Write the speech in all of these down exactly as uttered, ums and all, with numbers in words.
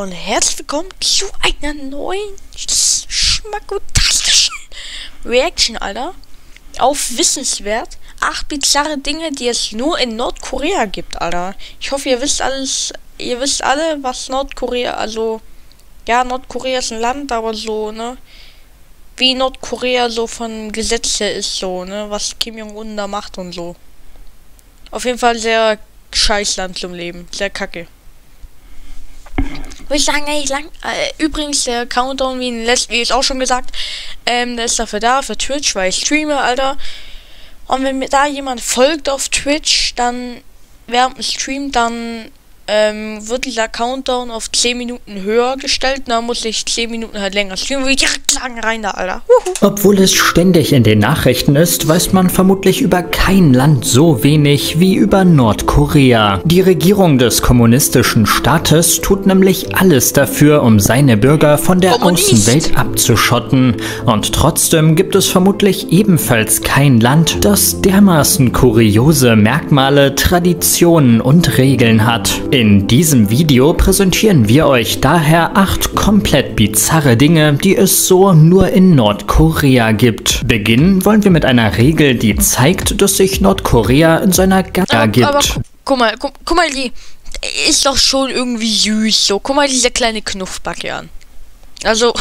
und herzlich willkommen zu einer neuen schmackotastischen Reaction, Alter. Auf wissenswert acht bizarre Dinge, die es nur in Nordkorea gibt, Alter. Ich hoffe, ihr wisst alles, ihr wisst alle, was Nordkorea, also, ja, Nordkorea ist ein Land, aber so, ne, wie Nordkorea so von Gesetz her ist, so, ne, was Kim Jong-un da macht und so. Auf jeden Fall sehr scheiß Land zum Leben, sehr kacke. Würde ich sagen, ey, lang, äh, übrigens, der Countdown, wie in letzten Videos auch schon gesagt, ähm, der ist dafür da, für Twitch, weil ich streame, Alter. Und wenn mir da jemand folgt auf Twitch, dann während dem Stream, dann ähm, wird dieser Countdown auf zehn Minuten höher gestellt. Da muss ich zehn Minuten halt länger streamen. Würde ich direkt sagen, rein da, Alter. Huhu. Obwohl es ständig in den Nachrichten ist, weiß man vermutlich über kein Land so wenig wie über Nordkorea. Die Regierung des kommunistischen Staates tut nämlich alles dafür, um seine Bürger von der Kommunist. Außenwelt abzuschotten. Und trotzdem gibt es vermutlich ebenfalls kein Land, das dermaßen kuriose Merkmale, Traditionen und Regeln hat. In diesem Video präsentieren wir euch daher acht komplett bizarre Dinge, die es so nur in Nordkorea gibt. Beginnen wollen wir mit einer Regel, die zeigt, dass sich Nordkorea in seiner Gaga gibt. Aber gu guck mal, guck, guck mal, die ist doch schon irgendwie süß. So, guck mal diese kleine Knuffbacke an. Also,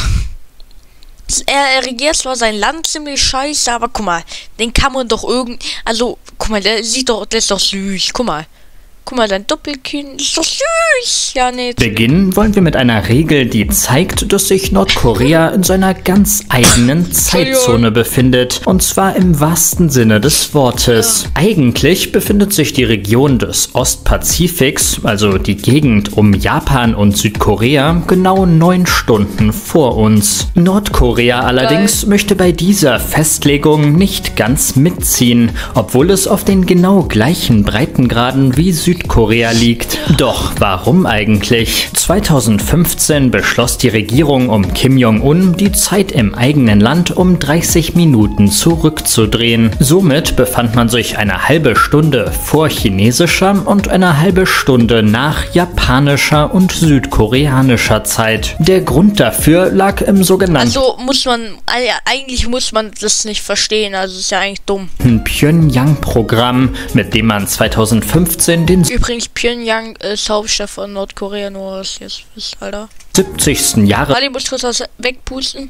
er, er regiert zwar sein Land ziemlich scheiße, aber guck mal, den kann man doch irgend... Also, guck mal, der sieht doch, der ist doch süß. Guck mal. Guck mal, dein Doppelkinn ist so süß. Ja, nee. Beginnen wollen wir mit einer Regel, die zeigt, dass sich Nordkorea in seiner ganz eigenen Zeitzone befindet. Und zwar im wahrsten Sinne des Wortes. Ja. Eigentlich befindet sich die Region des Ostpazifiks, also die Gegend um Japan und Südkorea, genau neun Stunden vor uns. Nordkorea allerdings Geil. möchte bei dieser Festlegung nicht ganz mitziehen, obwohl es auf den genau gleichen Breitengraden wie Südkorea Südkorea liegt. Doch warum eigentlich? zweitausendfünfzehn beschloss die Regierung um Kim Jong-un, die Zeit im eigenen Land um dreißig Minuten zurückzudrehen. Somit befand man sich eine halbe Stunde vor chinesischer und eine halbe Stunde nach japanischer und südkoreanischer Zeit. Der Grund dafür lag im sogenannten... Also muss man, eigentlich muss man das nicht verstehen, also ist ja eigentlich dumm. Pyongyang-Programm, mit dem man zweitausendfünfzehn den Übrigens, Pyongyang ist Hauptstadt von Nordkorea, nur was ihr jetzt wisst, Alter. siebzigsten Jahre. Warte, ich muss kurz was wegpusten.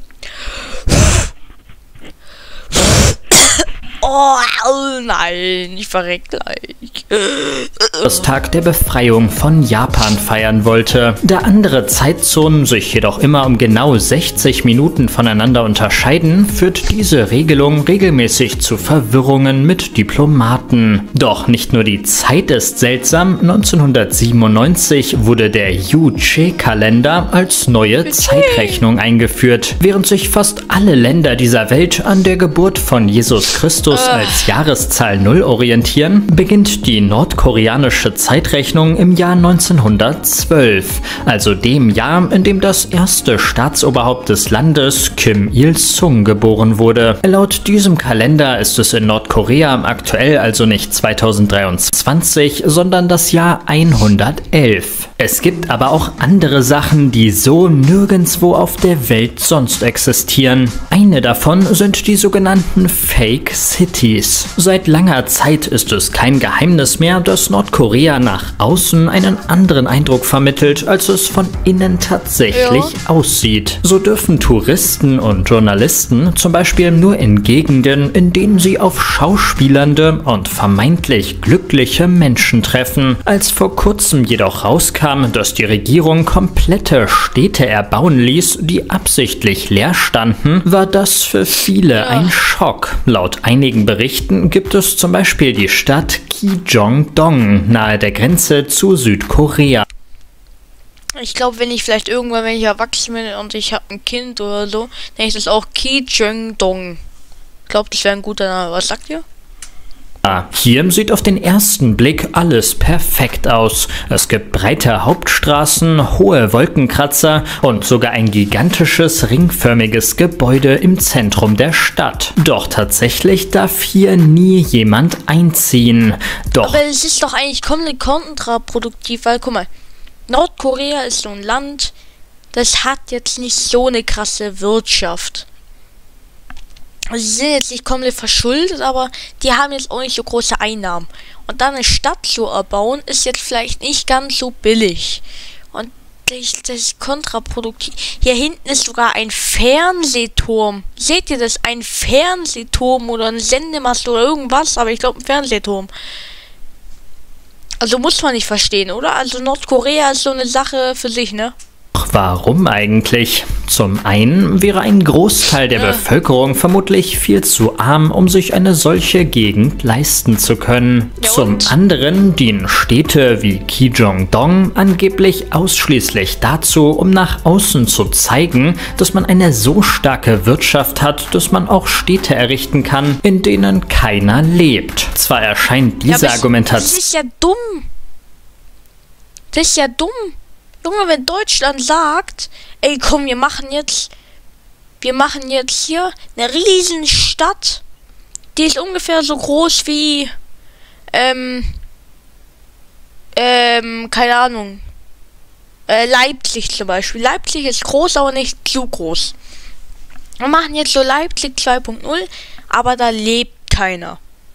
Oh, nein, ich verreck gleich. Das Tag der Befreiung von Japan feiern wollte. Da andere Zeitzonen sich jedoch immer um genau sechzig Minuten voneinander unterscheiden, führt diese Regelung regelmäßig zu Verwirrungen mit Diplomaten. Doch nicht nur die Zeit ist seltsam, neunzehnhundertsiebenundneunzig wurde der Juche-Kalender als neue Zeitrechnung eingeführt. Während sich fast alle Länder dieser Welt an der Geburt von Jesus Christus als Jahreszahl null orientieren, beginnt die nordkoreanische Zeitrechnung im Jahr neunzehnhundertzwölf, also dem Jahr, in dem das erste Staatsoberhaupt des Landes, Kim Il-sung, geboren wurde. Laut diesem Kalender ist es in Nordkorea aktuell also nicht zweitausenddreiundzwanzig, sondern das Jahr hundertelf. Es gibt aber auch andere Sachen, die so nirgendwo auf der Welt sonst existieren. Eine davon sind die sogenannten Fake Cities. Seit langer Zeit ist es kein Geheimnis mehr, dass Nordkorea nach außen einen anderen Eindruck vermittelt, als es von innen tatsächlich ja. aussieht. So dürfen Touristen und Journalisten zum Beispiel nur in Gegenden, in denen sie auf schauspielernde und vermeintlich glückliche Menschen treffen. Als vor kurzem jedoch rauskam, dass die Regierung komplette Städte erbauen ließ, die absichtlich leer standen, war das für viele ja. ein Schock. Laut einigen Berichten gibt es zum Beispiel die Stadt Kijongdong nahe der Grenze zu Südkorea. Ich glaube, wenn ich vielleicht irgendwann, wenn ich erwachsen bin und ich habe ein Kind oder so, nenne ich das auch Kijongdong. Ich glaube, das wäre ein guter Name. Was sagt ihr? Hier sieht auf den ersten Blick alles perfekt aus. Es gibt breite Hauptstraßen, hohe Wolkenkratzer und sogar ein gigantisches ringförmiges Gebäude im Zentrum der Stadt. Doch tatsächlich darf hier nie jemand einziehen. Doch Aber es ist doch eigentlich komplett kontraproduktiv, weil guck mal, Nordkorea ist so ein Land, das hat jetzt nicht so eine krasse Wirtschaft. Also sie sind jetzt nicht komplett verschuldet, aber die haben jetzt auch nicht so große Einnahmen. Und dann eine Stadt zu erbauen, ist jetzt vielleicht nicht ganz so billig. Und das, das ist kontraproduktiv. Hier hinten ist sogar ein Fernsehturm. Seht ihr das? Ein Fernsehturm oder ein Sendemast oder irgendwas, aber ich glaube ein Fernsehturm. Also muss man nicht verstehen, oder? Also Nordkorea ist so eine Sache für sich, ne? Warum eigentlich? Zum einen wäre ein Großteil der Bevölkerung vermutlich viel zu arm, um sich eine solche Gegend leisten zu können. Ja, Zum und? anderen dienen Städte wie Kijongdong angeblich ausschließlich dazu, um nach außen zu zeigen, dass man eine so starke Wirtschaft hat, dass man auch Städte errichten kann, in denen keiner lebt. Zwar erscheint diese ja, Argumentation... Das ist ja dumm. Das ist ja dumm. Junge, wenn Deutschland sagt, ey komm, wir machen jetzt, wir machen jetzt hier eine riesen Stadt, die ist ungefähr so groß wie, ähm, ähm, keine Ahnung, äh, Leipzig zum Beispiel. Leipzig ist groß, aber nicht zu groß. Wir machen jetzt so Leipzig zwei Punkt null, aber da lebt keiner.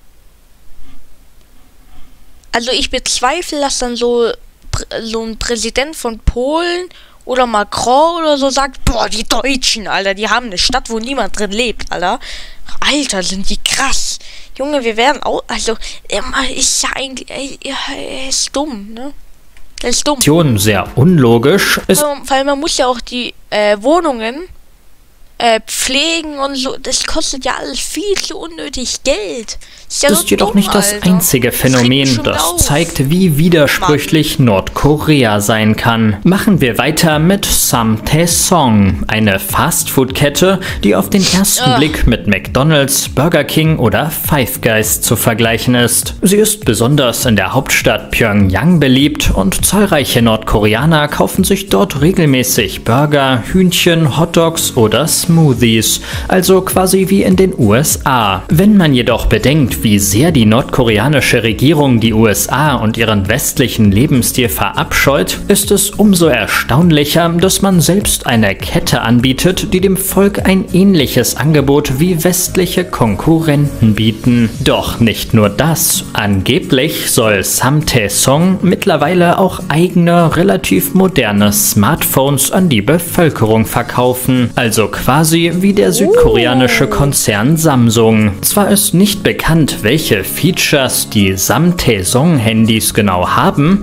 Also ich bezweifle, dass dann so so ein Präsident von Polen oder Macron oder so sagt, boah, die Deutschen, Alter, die haben eine Stadt, wo niemand drin lebt, Alter. Alter, sind die krass. Junge, wir werden auch, also, immer ist ja eigentlich, er ist dumm, ne? Er ist dumm. Sehr unlogisch ist... Weil, weil man muss ja auch die äh, Wohnungen äh, pflegen und so, das kostet ja alles viel zu unnötig Geld. Ist, ja ist so jedoch dumm, nicht das Alter. einzige Phänomen, das, das zeigt, wie widersprüchlich Mann. Nordkorea sein kann. Machen wir weiter mit Samtaesong, eine Fastfood-Kette, die auf den ersten Ugh. Blick mit McDonald's, Burger King oder Five Guys zu vergleichen ist. Sie ist besonders in der Hauptstadt Pyongyang beliebt und zahlreiche Nordkoreaner kaufen sich dort regelmäßig Burger, Hühnchen, Hotdogs oder Smoothies, also quasi wie in den U S A. Wenn man jedoch bedenkt, wie sehr die nordkoreanische Regierung die U S A und ihren westlichen Lebensstil verabscheut, ist es umso erstaunlicher, dass man selbst eine Kette anbietet, die dem Volk ein ähnliches Angebot wie westliche Konkurrenten bieten. Doch nicht nur das. Angeblich soll Samtaesong mittlerweile auch eigene, relativ moderne Smartphones an die Bevölkerung verkaufen. Also quasi wie der südkoreanische Konzern Samsung. Zwar ist nicht bekannt, welche Features die Samtaesong-Handys genau haben.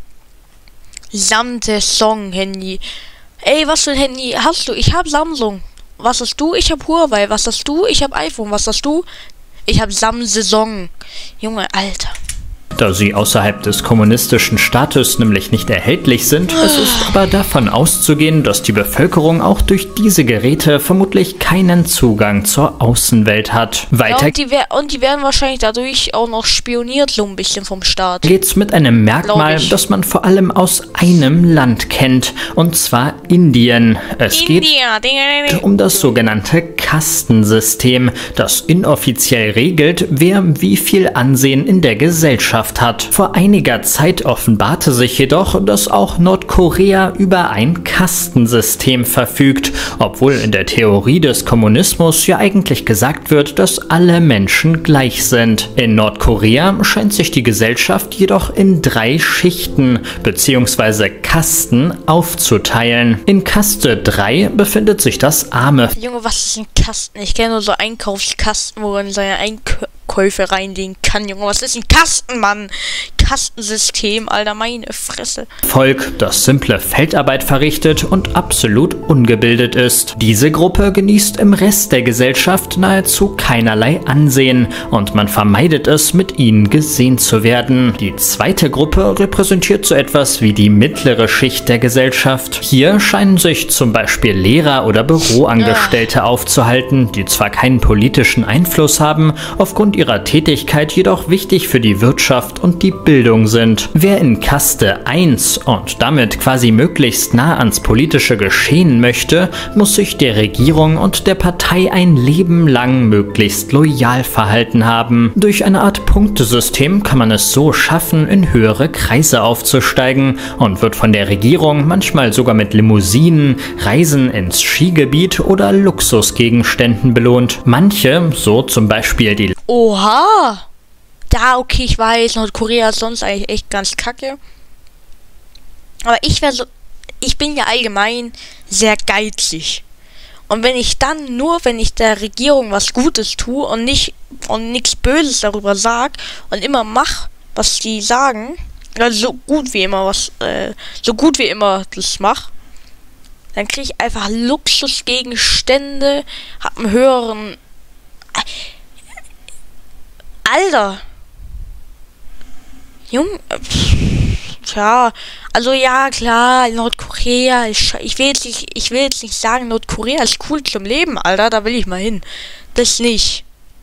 Samtaesong-Handy. Ey, was für ein Handy hast du? Ich habe Samsung. Was hast du? Ich habe Huawei. Was hast du? Ich habe iPhone. Was hast du? Ich habe Samsung. Junge, Alter. Da sie außerhalb des kommunistischen Staates nämlich nicht erhältlich sind. Es ist aber davon auszugehen, dass die Bevölkerung auch durch diese Geräte vermutlich keinen Zugang zur Außenwelt hat. Weiter ja, und, die und die werden wahrscheinlich dadurch auch noch spioniert, so ein bisschen vom Staat. Geht's mit einem Merkmal, das man vor allem aus einem Land kennt, und zwar Indien. Es India. geht um das sogenannte Kastensystem, das inoffiziell regelt, wer wie viel Ansehen in der Gesellschaft hat. Vor einiger Zeit offenbarte sich jedoch, dass auch Nordkorea über ein Kastensystem verfügt, obwohl in der Theorie des Kommunismus ja eigentlich gesagt wird, dass alle Menschen gleich sind. In Nordkorea scheint sich die Gesellschaft jedoch in drei Schichten bzw. Kasten aufzuteilen. In Kaste drei befindet sich das arme... Junge, was ist ein Kasten? Ich kenne nur so Einkaufskasten, wo man seine Einkäufe reinlegen kann. Junge, was ist ein Kasten, Mann? Kastensystem, Alter, meine Fresse. Volk, das simple Feldarbeit verrichtet und absolut ungebildet ist. Diese Gruppe genießt im Rest der Gesellschaft nahezu keinerlei Ansehen und man vermeidet es, mit ihnen gesehen zu werden. Die zweite Gruppe repräsentiert so etwas wie die mittlere Schicht der Gesellschaft. Hier scheinen sich zum Beispiel Lehrer oder Büroangestellte ja. aufzuhalten, die zwar keinen politischen Einfluss haben, aufgrund ihrer Tätigkeit jedoch wichtig für die Wirtschaft und die Bildung sind. Wer in Kaste eins und damit quasi möglichst nah ans politische Geschehen gewinnen möchte, muss sich der Regierung und der Partei ein Leben lang möglichst loyal verhalten haben. Durch eine Art Punktesystem kann man es so schaffen, in höhere Kreise aufzusteigen und wird von der Regierung manchmal sogar mit Limousinen, Reisen ins Skigebiet oder Luxusgegenständen belohnt. Manche, so zum Beispiel die... Oha! Ja, okay, ich weiß, Nordkorea ist sonst eigentlich echt ganz kacke. Aber ich wäre so... Ich bin ja allgemein sehr geizig. Und wenn ich dann nur, wenn ich der Regierung was Gutes tue und nicht und nichts Böses darüber sag und immer mach, was die sagen, also so gut wie immer was, äh, so gut wie immer das mach, dann kriege ich einfach Luxusgegenstände, hab einen höheren... Alter! Jung... Tja, also ja, klar, Nordkorea, ich, ich will jetzt nicht, ich will jetzt nicht sagen, Nordkorea ist cool zum Leben, Alter, da will ich mal hin. Das nicht.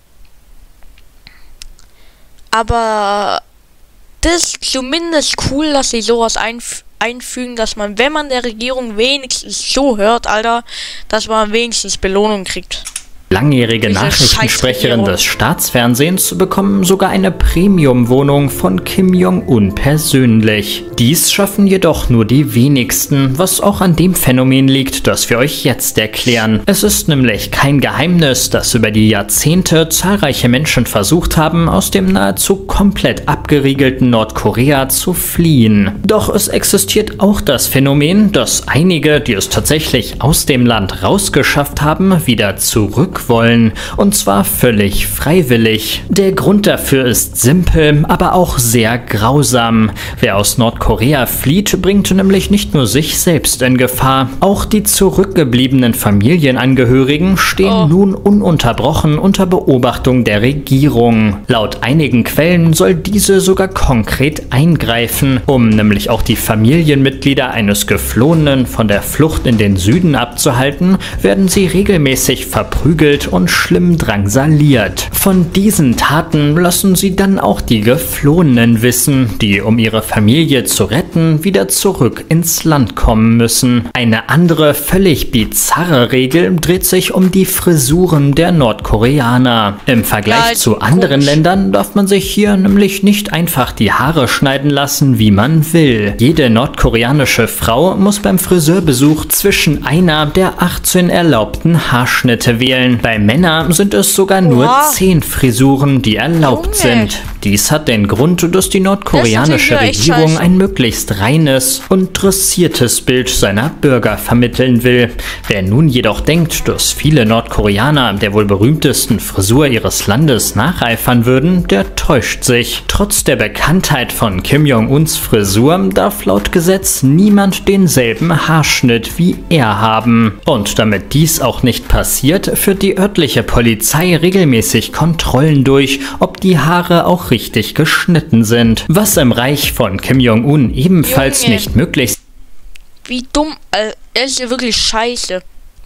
Aber das ist zumindest cool, dass sie sowas einf einfügen, dass man, wenn man der Regierung wenigstens so hört, Alter, dass man wenigstens Belohnung kriegt. Langjährige Nachrichtensprecherin des Staatsfernsehens bekommen sogar eine Premium-Wohnung von Kim Jong-un persönlich. Dies schaffen jedoch nur die wenigsten, was auch an dem Phänomen liegt, das wir euch jetzt erklären. Es ist nämlich kein Geheimnis, dass über die Jahrzehnte zahlreiche Menschen versucht haben, aus dem nahezu komplett abgeriegelten Nordkorea zu fliehen. Doch es existiert auch das Phänomen, dass einige, die es tatsächlich aus dem Land rausgeschafft haben, wieder zurück wollen, und zwar völlig freiwillig. Der Grund dafür ist simpel, aber auch sehr grausam. Wer aus Nordkorea flieht, bringt nämlich nicht nur sich selbst in Gefahr. Auch die zurückgebliebenen Familienangehörigen stehen oh. nun ununterbrochen unter Beobachtung der Regierung. Laut einigen Quellen soll diese sogar konkret eingreifen, um nämlich auch die Familienmitglieder eines Geflohenen von der Flucht in den Süden abzuhalten, werden sie regelmäßig verprügelt und schlimm drangsaliert. Von diesen Taten lassen sie dann auch die Geflohenen wissen, die, um ihre Familie zu retten, wieder zurück ins Land kommen müssen. Eine andere, völlig bizarre Regel dreht sich um die Frisuren der Nordkoreaner. Im Vergleich ja, zu anderen komisch. Ländern darf man sich hier nämlich nicht einfach die Haare schneiden lassen, wie man will. Jede nordkoreanische Frau muss beim Friseurbesuch zwischen einer der achtzehn erlaubten Haarschnitte wählen. Bei Männern sind es sogar nur zehn Frisuren, die erlaubt Junge. sind. Dies hat den Grund, dass die nordkoreanische Regierung ein möglichst reines und dressiertes Bild seiner Bürger vermitteln will. Wer nun jedoch denkt, dass viele Nordkoreaner der wohl berühmtesten Frisur ihres Landes nacheifern würden, der täuscht sich. Trotz der Bekanntheit von Kim Jong-uns Frisur darf laut Gesetz niemand denselben Haarschnitt wie er haben. Und damit dies auch nicht passiert, führt die örtliche Polizei regelmäßig Kontrollen durch, ob die Haare auch richtig geschnitten sind. Was im Reich von Kim Jong-un ebenfalls Junge. nicht möglich ist. Wie dumm, äh, er ist ja wirklich scheiße.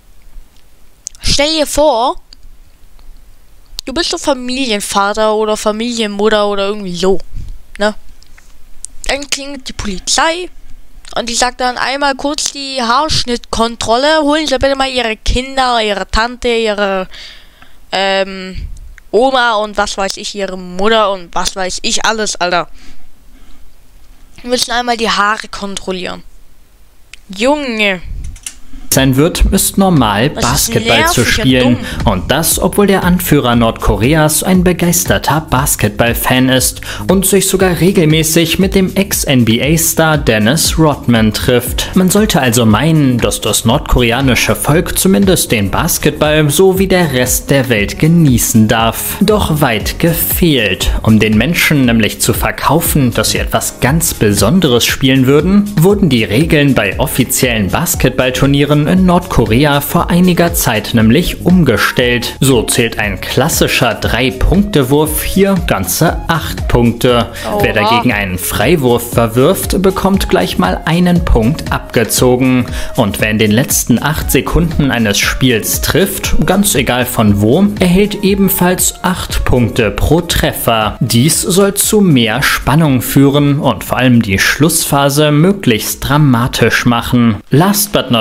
Stell dir vor, du bist so Familienvater oder Familienmutter oder irgendwie so, ne? Dann klingelt die Polizei und die sagt dann einmal kurz die Haarschnittkontrolle, holen Sie bitte mal Ihre Kinder, Ihre Tante, Ihre ähm, Oma und was weiß ich, Ihre Mutter und was weiß ich alles, Alter. Wir müssen einmal die Haare kontrollieren. Junge. sein wird, ist normal, das Basketball ist zu spielen. Und das, obwohl der Anführer Nordkoreas ein begeisterter Basketball-Fan ist und sich sogar regelmäßig mit dem Ex-N B A-Star Dennis Rodman trifft. Man sollte also meinen, dass das nordkoreanische Volk zumindest den Basketball so wie der Rest der Welt genießen darf. Doch weit gefehlt. Um den Menschen nämlich zu verkaufen, dass sie etwas ganz Besonderes spielen würden, wurden die Regeln bei offiziellen Basketballturnieren in Nordkorea vor einiger Zeit nämlich umgestellt. So zählt ein klassischer drei-Punkte-Wurf hier ganze acht Punkte. Oha. Wer dagegen einen Freiwurf verwirft, bekommt gleich mal einen Punkt abgezogen. Und wer in den letzten acht Sekunden eines Spiels trifft, ganz egal von wo, erhält ebenfalls acht Punkte pro Treffer. Dies soll zu mehr Spannung führen und vor allem die Schlussphase möglichst dramatisch machen. Last but not least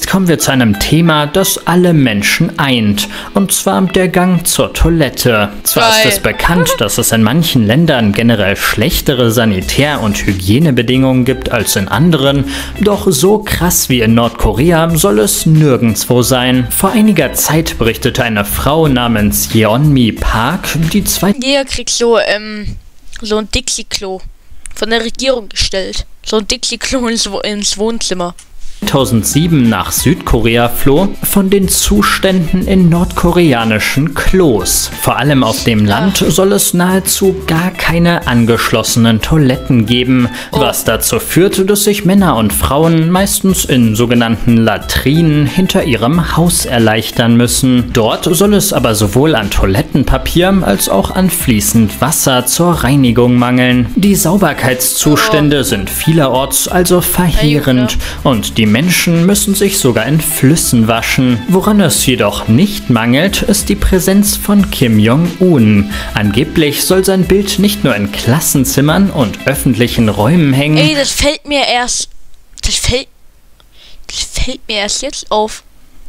Jetzt kommen wir zu einem Thema, das alle Menschen eint, und zwar der Gang zur Toilette. Zwar Geil. ist es bekannt, dass es in manchen Ländern generell schlechtere Sanitär- und Hygienebedingungen gibt als in anderen, doch so krass wie in Nordkorea soll es nirgendwo sein. Vor einiger Zeit berichtete eine Frau namens Yeonmi Park, die zwei... Jeder kriegt so, ähm, so ein Dixie-Klo von der Regierung gestellt. So ein Dixie-Klo ins, ins Wohnzimmer. zweitausendsieben nach Südkorea floh, von den Zuständen in nordkoreanischen Klos. Vor allem auf dem Land soll es nahezu gar keine angeschlossenen Toiletten geben, was dazu führt, dass sich Männer und Frauen meistens in sogenannten Latrinen hinter ihrem Haus erleichtern müssen. Dort soll es aber sowohl an Toilettenpapier als auch an fließend Wasser zur Reinigung mangeln. Die Sauberkeitszustände sind vielerorts also verheerend und die Menschen müssen sich sogar in Flüssen waschen. Woran es jedoch nicht mangelt, ist die Präsenz von Kim Jong-un. Angeblich soll sein Bild nicht nur in Klassenzimmern und öffentlichen Räumen hängen. Ey, das fällt mir erst... Das fällt... Das fällt mir erst jetzt auf.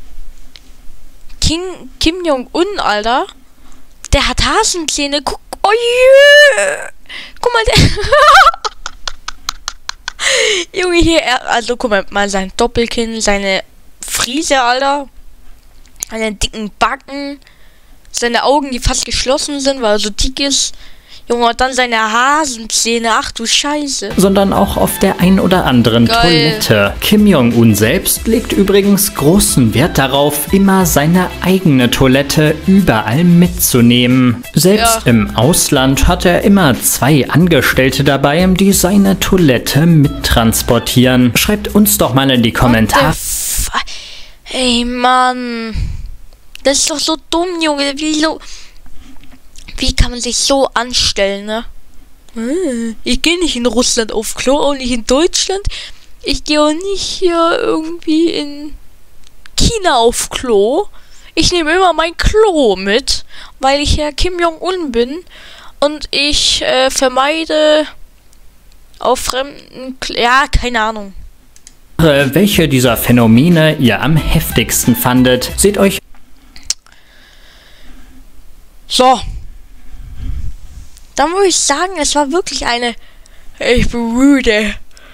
Kim, Kim Jong-un, Alter. Der hat Hasenzähne. Guck... Oh, yeah. Guck mal, der... Junge, hier, er, also guck mal, mal sein Doppelkinn, seine Friese, Alter, seine dicken Backen, seine Augen, die fast geschlossen sind, weil er so dick ist. Junge, und dann seine Hasenzähne, ach du Scheiße. Sondern auch auf der ein oder anderen Geil. Toilette. Kim Jong-un selbst legt übrigens großen Wert darauf, immer seine eigene Toilette überall mitzunehmen. Selbst Ja. im Ausland hat er immer zwei Angestellte dabei, die seine Toilette mittransportieren. Schreibt uns doch mal in die Kommentare. Ey, Mann. Das ist doch so dumm, Junge. Wieso... Wie kann man sich so anstellen, ne? Ich gehe nicht in Russland auf Klo, auch nicht in Deutschland. Ich gehe auch nicht hier irgendwie in China auf Klo. Ich nehme immer mein Klo mit, weil ich ja Kim Jong-un bin. Und ich äh, vermeide auf fremden... Kl ja, keine Ahnung. Welche dieser Phänomene ihr am heftigsten fandet, seht euch... So. Dann würde ich sagen, es war wirklich eine... Ich bin müde.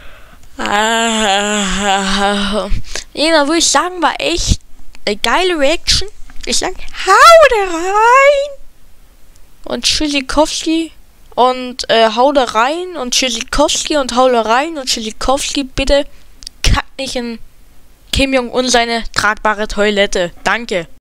Ah, ja, dann würde ich sagen, war echt eine geile Reaction. Ich sag, hau da rein! Und Tschüssikowski und äh, hau da rein und Tschüssikowski und hau da rein und Tschüssikowski, bitte kack nicht in Kim Jong-un seine tragbare Toilette. Danke.